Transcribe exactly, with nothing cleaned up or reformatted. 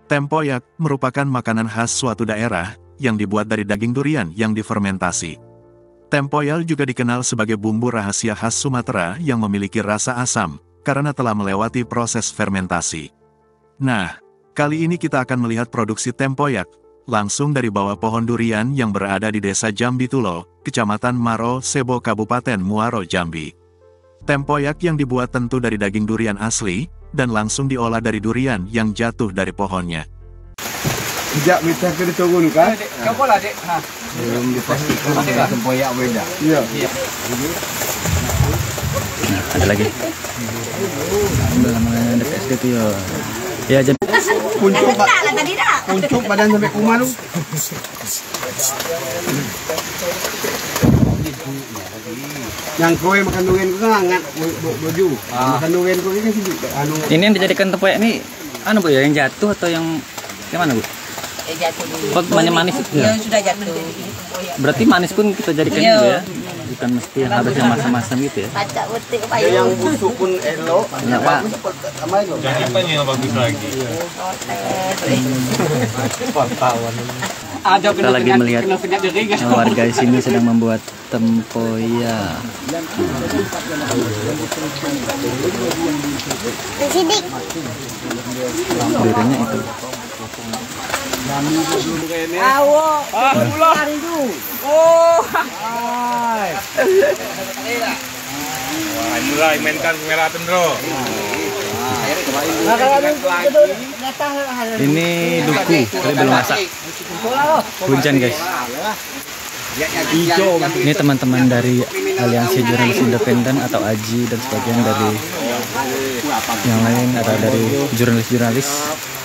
Tempoyak merupakan makanan khas suatu daerah yang dibuat dari daging durian yang difermentasi. Tempoyak juga dikenal sebagai bumbu rahasia khas Sumatera yang memiliki rasa asam karena telah melewati proses fermentasi. Nah, kali ini kita akan melihat produksi tempoyak langsung dari bawah pohon durian yang berada di Desa Jambi Tulo, Kecamatan Maro, Sebo, Kabupaten Muaro, Jambi. Tempoyak yang dibuat tentu dari daging durian asli dan langsung diolah dari durian yang jatuh dari pohonnya. Sejak kita ke turun kan? Kau bola dek. Ha. Belum dipastikan ada tempoyak beda. Iya. Nah, ada lagi. Namanya dekat situ ya. Ya, jadi Puncuk pak. Puncuk badan sampai kuman lu. Yang kowe makan durian ku kan hangat baju. Makan durian ku ini sih anu. ini yang dijadikan tempoyak ini anu Bu ya, yang jatuh atau yang yang mana Bu? Eh, jatuh dulu. Kok banyak manis itu ya? Ya, sudah jatuh. Berarti manis pun kita jadikan Iya. gitu ya? Bukan mesti yang harus yang masam-masam gitu ya? Pacak betik Yang busuk pun elok. Ya, Pak. Sama itu. Jadi apa yang bagus lagi? Ada Kita lagi melihat warga di sini sedang membuat tempoyak. Sidik. Duriannya itu. Awo. Oh. Wah, mulai mainkan kamera tendro. Ini duku, tapi belum masak. Hujan guys. Ini teman-teman dari Aliansi Jurnalis Independen atau A J I dan sebagian dari yang lain ada dari jurnalis-jurnalis